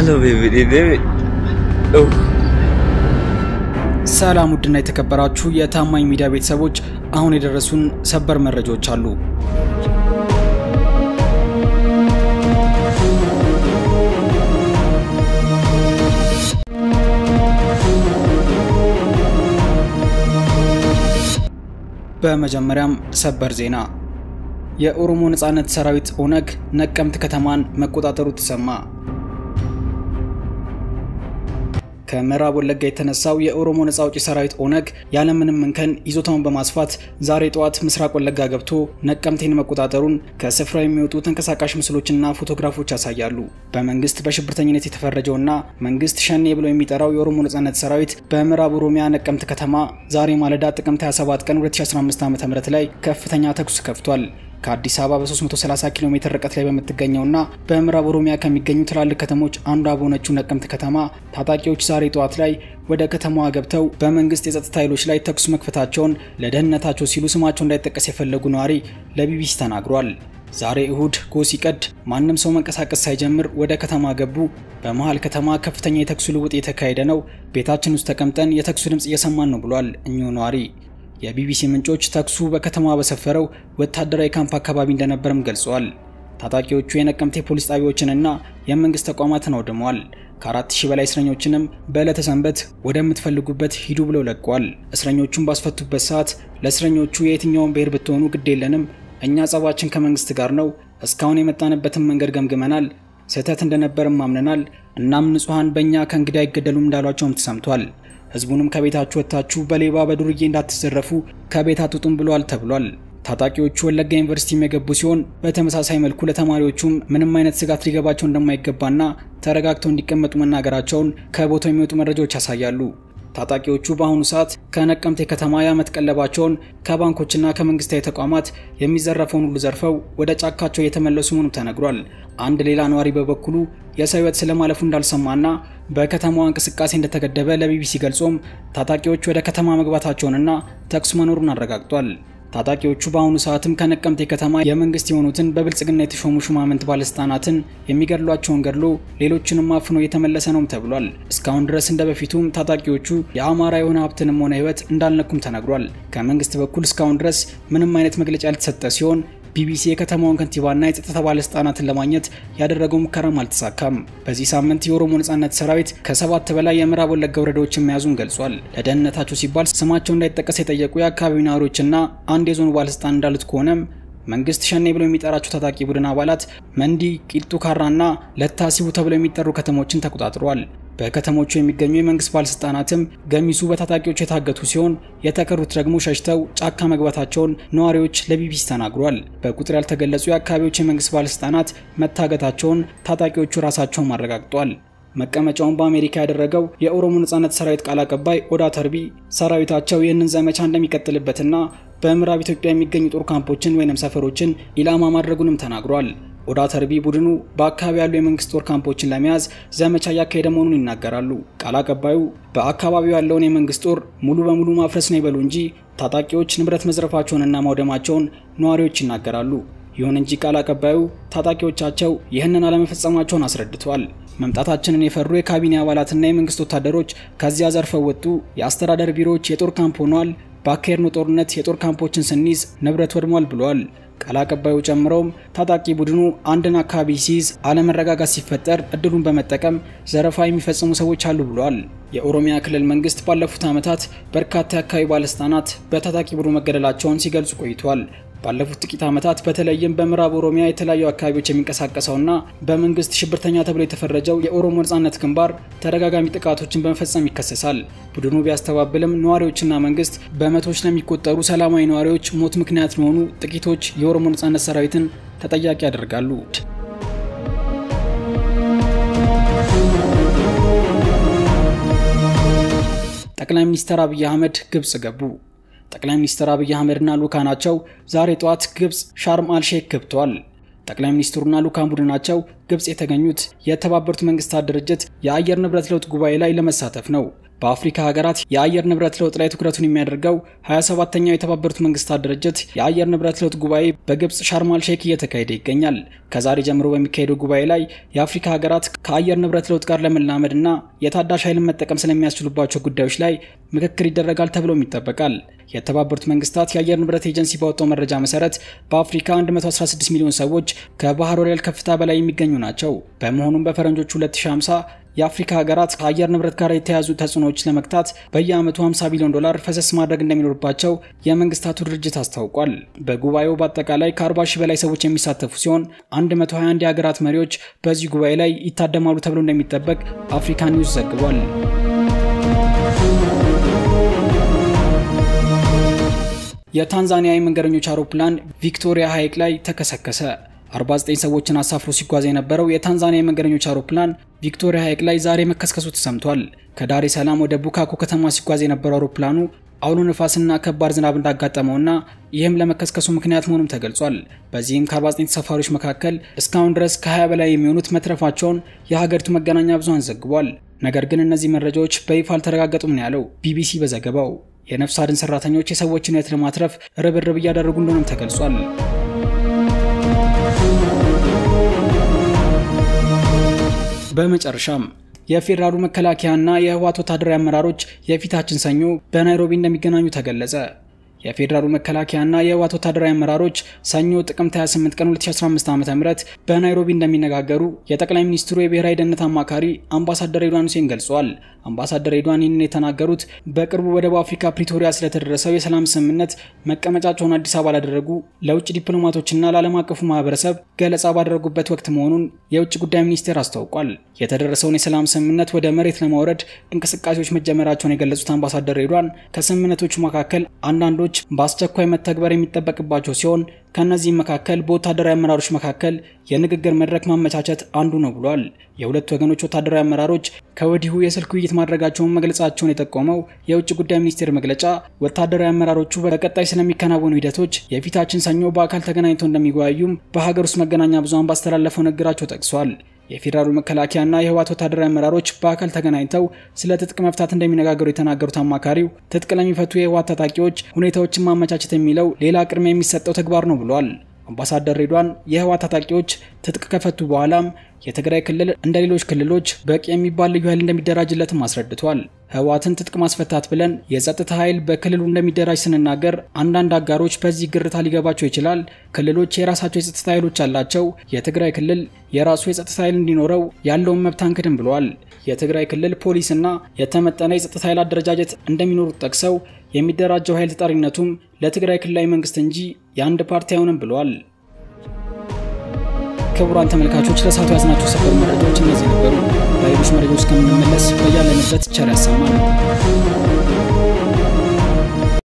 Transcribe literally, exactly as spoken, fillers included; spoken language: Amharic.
Hello baby, baby. Oh. ሰላም ውድና የተከበራችሁ የታማኝ ሚዲያ ቤተሰቦች አሁን የደረሱን ሰበር መረጃዎች አሉ። በመጀመሪያም ሰበር ዜና የኦሮሞ ነጻነት ሰራዊት ኦነግ ነቀምት ከተማን መቆጣጠሩ ተሰማ። ከመራብ ወለጋ የተነሳው የኦሮሞ ነጻ አውጪ ሰራዊት ኦነግ ያለምንም እንከን ይዞታውን በማስፋት ዛሬ ጧት ምስራቅ ወለጋ ገብቶ ነቀምቴን መቆጣጠሩን ከስፍራው የሚወጡ ተንቀሳቃሽ ምስሎችና ፎቶግራፎች ያሳያሉ። በመንግስት በሽብርተኝነት የተፈረጀውና መንግስት ሸኔ ብሎ የሚጠራው የኦሮሞ ነጻነት ሰራዊት በምዕራብ ኦሮሚያ ነቀምት ከተማ ዛሬ ማለዳ ጥቅምት ሃያ ሰባት ቀን ሁለት ሺህ አስራ አምስት ዓ.ም ላይ ከፍተኛ ተኩስ ከፍቷል። ከአዲስ አበባ በ ሶስት መቶ ሰላሳ ኪሎ ሜትር ርቀት ላይ በመትገኘውና በምዕራብ ኦሮሚያ ከሚገኙ ትላልቅ ከተሞች አንዷ በሆነችው ነቀምት ከተማ ታጣቂዎች ዛሬ ጧት ላይ ወደ ከተማዋ ገብተው በመንግስት የጸጥታ ኃይሎች ላይ ተኩስ መክፈታቸውን ለደህንነታቸው ሲሉ ስማቸው እንዳይጠቀስ የፈለጉ ነዋሪ ለቢቢሲ ተናግሯል። ዛሬ እሁድ ጎሲቀድ ማንንም ሰው መንቀሳቀስ ሳይጀምር ወደ ከተማ ገቡ። በመሃል ከተማ ከፍተኛ የተኩስ ልውውጥ የተካሄደ ነው። ቤታችን ውስጥ ተቀምጠን የተኩስ ድምጽ እየሰማን ነው ብሏል እኚሁ ነዋሪ። የቢቢሲ ምንጮች ተኩሱ በከተማዋ በሰፈረው ወታደራዊ ካምፕ አካባቢ እንደነበርም ገልጸዋል። ታጣቂዎቹ የነቀምቴ ፖሊስ ጣቢያዎችንና የመንግስት ተቋማትን አውድመዋል። ከአራት ሺህ በላይ እስረኞችንም በዕለተ ሰንበት ወደምትፈልጉበት ሂዱ ብለው ለቀዋል። እስረኞቹን ባስፈቱበት ሰዓት ለእስረኞቹ የየትኛውን ብሔር ብትሆኑ ግድ የለንም፣ እኛ ጸባችን ከመንግስት ጋር ነው፣ እስካሁን የመጣንበትን መንገድ ገምግመናል፣ ስህተት እንደነበርም አምነናል፣ እናም ንጹሃን በእኛ ከእንግዲህ አይገደሉም እንዳሏቸውም ተሰምቷል። ህዝቡንም ከቤታችሁ ወጣችሁ በሌባ በዱርዬ እንዳትዘረፉ ከቤት አትጡም ብለዋል ተብሏል። ታጣቂዎቹ ወለጋ ዩኒቨርሲቲ የገቡ ሲሆን በተመሳሳይ መልኩ ለተማሪዎቹም ምንም አይነት ስጋት ሊገባቸው እንደማይገባና ተረጋግተው እንዲቀመጡ መናገራቸውን ከቦታው የሚወጡ መረጃዎች ያሳያሉ። ታጣቂዎቹ በአሁኑ ሰዓት ከነቀምቴ ከተማ ያመት ቀለባቸውን ከባንኮችና ከመንግስታዊ ተቋማት የሚዘረፈውን ሁሉ ዘርፈው ወደ ጫካቸው እየተመለሱ መሆኑ ተነግሯል። አንድ ሌላ ነዋሪ በበኩሉ የሰው ህይወት ስለማለፉ እንዳልሰማና በከተማዋ እንቅስቃሴ እንደተገደበ ለቢቢሲ ገልጾም ታጣቂዎቹ ወደ ከተማ መግባታቸውንና ተኩስ መኖሩን አረጋግጧል። ታጣቂዎቹ በአሁኑ ሰዓትም ከነቀምቴ ከተማ የመንግስት የሆኑትን በብልጽግና የተሾሙ ሹማምንት ባለስልጣናትን የሚገድሏቸውን ገድሎ ሌሎችንም አፍኖ እየተመለሰ ነው ተብሏል። እስካሁን ድረስ እንደበፊቱም ታጣቂዎቹ የአማራ የሆነ ሀብትንም ሆነ ህይወት እንዳልነኩም ተነግሯል። ከመንግስት በኩል እስካሁን ድረስ ምንም አይነት መግለጫ ያልተሰጠ ሲሆን ቢቢሲ የከተማውን ከንቲባና የጸጥታ ባለስልጣናትን ለማግኘት ያደረገው ሙከራም አልተሳካም። በዚህ ሳምንት የኦሮሞ ነጻነት ሰራዊት ከሰባት በላይ የምዕራብ ወለጋ ወረዳዎችን መያዙን ገልጿል። ለደህንነታቸው ሲባል ስማቸው እንዳይጠቀስ የጠየቁ የአካባቢው ነዋሪዎችና አንድ የዞኑ ባለስልጣን እንዳሉት ከሆነም መንግስት ሸኔ ብሎ የሚጠራቸው ታጣቂ ቡድን አባላት መንዲ፣ ቂልጡ ካራና ለታሲቡ ተብለው የሚጠሩ ከተሞችን ተቆጣጥሯል። በከተሞቹ የሚገኙ የመንግስት ባለስልጣናትም ገሚሱ በታጣቂዎች የታገቱ ሲሆን የተቀሩት ደግሞ ሸሽተው ጫካ መግባታቸውን ነዋሪዎች ለቢቢሲ ተናግሯል። በቁጥር ያልተገለጹ የአካባቢዎች የመንግስት ባለስልጣናት መታገታቸውን ታጣቂዎቹ ራሳቸውን አረጋግጧል። መቀመጫውን በአሜሪካ ያደረገው የኦሮሞ ነጻነት ሰራዊት ቃል አቀባይ ኦዳ ተርቢ ሰራዊታቸው ይህንን ዘመቻ እንደሚቀጥልበትና በምዕራብ ኢትዮጵያ የሚገኙ ጦር ካምፖችን ወይንም ሰፈሮችን ኢላማ ማድረጉንም ተናግሯል። ኦዳ ተርቢ ቡድኑ በአካባቢው ያሉ የመንግስት ጦር ካምፖችን ለመያዝ ዘመቻ ያካሄደ መሆኑን ይናገራሉ። ቃል አቀባዩ በአካባቢው ያለውን የመንግስት ጦር ሙሉ በሙሉ ማፍረስ ነው ይበሉ እንጂ ታጣቂዎች ንብረት መዝረፋቸውንና ማውደማቸውን ነዋሪዎች ይናገራሉ። ይሁን እንጂ ቃል አቀባዩ ታጣቂዎቻቸው ይህንን አለመፈጸማቸውን አስረድተዋል። መምጣታችንን የፈሩ የካቢኔ አባላትና የመንግስት ወታደሮች ከዚያ ዘርፈው ወጡ፣ የአስተዳደር ቢሮዎች የጦር ካምፕ ሆኗል፣ በአካሄድነው ጦርነት የጦር ካምፖችን ስንይዝ ንብረት ወድሟል ብለዋል። ቃል አቀባዩ ጨምረውም ታጣቂ ቡድኑ አንድን አካባቢ ሲይዝ አለመረጋጋት ሲፈጠር እድሉን በመጠቀም ዘረፋ የሚፈጽሙ ሰዎች አሉ ብለዋል። የኦሮሚያ ክልል መንግስት ባለፉት ዓመታት በርካታ የአካባቢ ባለስልጣናት በታጣቂ ቡድኑ መገደላቸውን ሲገልጹ ቆይቷል። ባለፉት ጥቂት ዓመታት በተለይም በምዕራብ ኦሮሚያ የተለያዩ አካባቢዎች የሚንቀሳቀሰውና በመንግስት ሽብርተኛ ተብሎ የተፈረጀው የኦሮሞ ነጻነት ግንባር ተደጋጋሚ ጥቃቶችን በመፈጸም ይከሰሳል። ቡድኑ ቢያስተባብልም ነዋሪዎችና መንግስት በመቶዎች ለሚቆጠሩ ሰላማዊ ነዋሪዎች ሞት ምክንያት ለሆኑ ጥቂቶች የኦሮሞ ነጻነት ሰራዊትን ተጠያቂ ያደርጋሉ። ጠቅላይ ሚኒስትር አብይ አህመድ ግብጽ ገቡ። ጠቅላይ ሚኒስትር አብይ አህመድና ሉካናቸው ዛሬ ጧት ግብጽ ሻርም አልሼክ ገብተዋል። ጠቅላይ ሚኒስትሩና ሉካን ቡድናቸው ግብጽ የተገኙት የተባበሩት መንግስታት ድርጅት የአየር ንብረት ለውጥ ጉባኤ ላይ ለመሳተፍ ነው። በአፍሪካ ሀገራት የአየር ንብረት ለውጥ ላይ ትኩረቱን የሚያደርገው ሃያ ሰባተኛው የተባበሩት መንግስታት ድርጅት የአየር ንብረት ለውጥ ጉባኤ በግብጽ ሻርም አል ሼክ እየተካሄደ ይገኛል። ከዛሬ ጀምሮ በሚካሄደው ጉባኤ ላይ የአፍሪካ ሀገራት ከአየር ንብረት ለውጥ ጋር ለመላመድና የታዳሽ ኃይልን መጠቀም ስለሚያስችሉባቸው ጉዳዮች ላይ ምክክር ይደረጋል ተብሎም ይጠበቃል። የተባበሩት መንግስታት የአየር ንብረት ኤጀንሲ ባወጣው መረጃ መሰረት በአፍሪካ አንድ መቶ አስራ ስድስት ሚሊዮን ሰዎች ከባህር ወለል ከፍታ በላይ የሚገኙ ናቸው። በመሆኑም በፈረንጆቹ ሁለት ሺህ ሃምሳ የአፍሪካ ሀገራት ከአየር ንብረት ጋር የተያዙ ተጽዕኖዎች ለመግታት በየዓመቱ ሃምሳ ቢሊዮን ዶላር ፈሰስ ማድረግ እንደሚኖርባቸው የመንግስታቱ ድርጅት አስታውቋል። በጉባኤው በአጠቃላይ ከአርባ ሺህ በላይ ሰዎች የሚሳተፉ ሲሆን አንድ መቶ ሃያ አንድ የሀገራት መሪዎች በዚህ ጉባኤ ላይ ይታደማሉ ተብሎ እንደሚጠበቅ አፍሪካ ኒውስ ዘግቧል። የታንዛኒያ የመንገደኞች አውሮፕላን ቪክቶሪያ ሐይቅ ላይ ተከሰከሰ። አርባ ዘጠኝ ሰዎችን አሳፍሮ ሲጓዝ የነበረው የታንዛኒያ የመንገደኞች አውሮፕላን ቪክቶሪያ ሐይቅ ላይ ዛሬ መከስከሱ ተሰምቷል። ከዳሬ ሰላም ወደ ቡካኮ ከተማ ሲጓዝ የነበረው አውሮፕላኑ አውሎ ነፋስና ከባድ ዝናብ እንዳጋጠመውና ይህም ለመከስከሱ ምክንያት መሆኑም ተገልጿል። በዚህም ከአርባ ዘጠኝ ተሳፋሪዎች መካከል እስካሁን ድረስ ከሀያ በላይ የሚሆኑት መትረፋቸውን የሀገሪቱ መገናኛ ብዙሃን ዘግቧል። ነገር ግን እነዚህ መረጃዎች በይፋ አልተረጋገጡም ነው ያለው ቢቢሲ በዘገባው። የነፍስ አድን ሰራተኞች የሰዎችን ሕይወት ለማትረፍ ርብርብ እያደረጉ እንደሆነም ተገልጿል። በመጨረሻም የፌደራሉ መከላከያና የህወሓት ወታደራዊ አመራሮች የፊታችን ሰኞ በናይሮቢ እንደሚገናኙ ተገለጸ። የፌደራሉ መከላከያና የህወሓት ወታደራዊ አመራሮች ሰኞ ጥቅምት ሃያ ስምንት ቀን ሁለት ሺህ አስራ አምስት ዓ.ም በናይሮቢ እንደሚነጋገሩ የጠቅላይ ሚኒስትሩ የብሔራዊ ደህንነት አማካሪ አምባሳደር ሬድዋን ሁሴን ገልጸዋል። አምባሳደር ሬድዋን ይህንን የተናገሩት በቅርቡ በደቡብ አፍሪካ ፕሪቶሪያ ስለተደረሰው የሰላም ስምምነት መቀመጫቸውን አዲስ አበባ ላደረጉ ለውጭ ዲፕሎማቶችና ለዓለም አቀፉ ማህበረሰብ ገለጻ ባደረጉበት ወቅት መሆኑን የውጭ ጉዳይ ሚኒስቴር አስታውቋል። የተደረሰውን የሰላም ስምምነት ወደ መሬት ለማውረድ እንቅስቃሴዎች መጀመራቸውን የገለጹት አምባሳደር ሬድዋን ከስምምነቶቹ መካከል አንዳንዶች በአስቸኳይ መተግበር የሚጠበቅባቸው ሲሆን ከነዚህም መካከል በወታደራዊ አመራሮች መካከል የንግግር መድረክ ማመቻቸት አንዱ ነው ብሏል። የሁለት ወገኖች ወታደራዊ አመራሮች ከወዲሁ የስልክ ውይይት ማድረጋቸውን መግለጻቸውን የጠቆመው የውጭ ጉዳይ ሚኒስቴር መግለጫ ወታደራዊ አመራሮቹ በቀጣይ ስለሚከናወኑ ሂደቶች የፊታችን ሰኞ በአካል ተገናኝተው እንደሚወያዩም በሀገር ውስጥ መገናኛ ብዙሃን ባስተላለፈው ንግግራቸው ጠቅሷል። የፌደራሉ መከላከያና የህወሓት ወታደራዊ አመራሮች በአካል ተገናኝተው ስለ ትጥቅ መፍታት እንደሚነጋገሩ የተናገሩት አማካሪው ትጥቅ ለሚፈቱ የህወሓት ታጣቂዎች ሁኔታዎችን ማመቻቸት የሚለው ሌላ ቅድሚያ የሚሰጠው ተግባር ነው ብሏል። አምባሳደር ሬድዋን የህወሓት ታጣቂዎች ትጥቅ ከፈቱ በኋላም የትግራይ ክልል እንደ ሌሎች ክልሎች በቂ የሚባል ልዩ ኃይል እንደሚደራጅለትም አስረድቷል። ህወሓትን ትጥቅ ማስፈታት ብለን የጸጥታ ኃይል በክልሉ እንደሚደራጅ ስንናገር አንዳንድ አጋሮች በዚህ ግርታ ሊገባቸው ይችላል። ክልሎች የራሳቸው የጸጥታ ኃይሎች አላቸው። የትግራይ ክልል የራሱ የጸጥታ ኃይል እንዲኖረው ያለውን መብት አንክድም ብሏል። የትግራይ ክልል ፖሊስና የተመጠነ የጸጥታ ኃይል አደረጃጀት እንደሚኖሩት ጠቅሰው የሚደራጀው ኃይል ተጠሪነቱም ለትግራይ ክልላዊ መንግስት እንጂ የአንድ ፓርቲ አይሆንም ብሏል። ክቡራን ተመልካቾች ለሰዓቱ ያዝናቸው ሰበር መረጃዎች እነዚህ ነበሩ። በሌሎች መረጃዎች እስከምንመለስ በያለንበት ቸር ያሰማን።